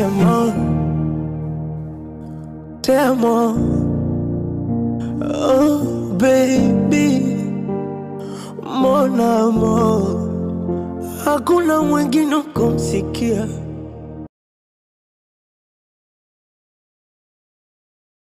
amo, te amo. Oh baby, mon amour, hakuna mwingine kumsikia.